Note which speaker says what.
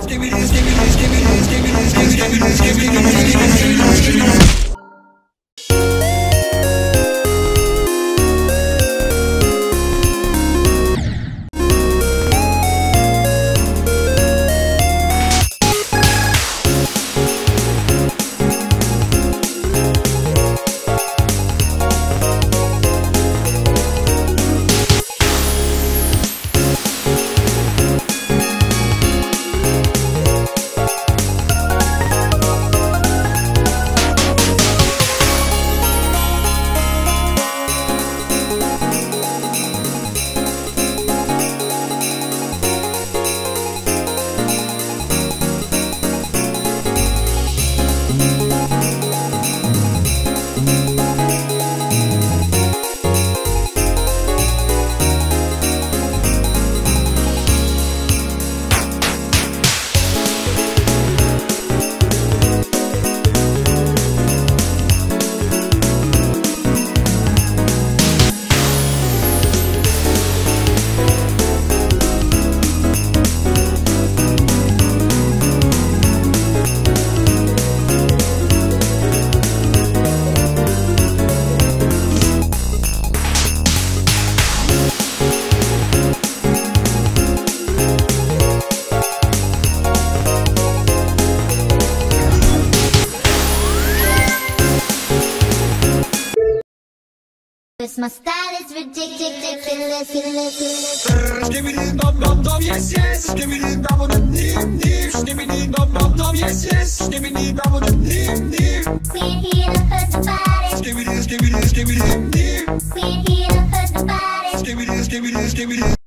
Speaker 1: My style is ridiculous.
Speaker 2: Skibidi dum dum dum, yes yes. Skibidi dum dum dim dim. Skibidi dum dum dum, yes yes. Skibidi dum dum dim dim.
Speaker 1: We ain't here to hurt nobody.
Speaker 2: Skibidi skibidi skibidi dim dim.
Speaker 1: We ain't here to hurt nobody.
Speaker 2: Skibidi skibidi skibidi.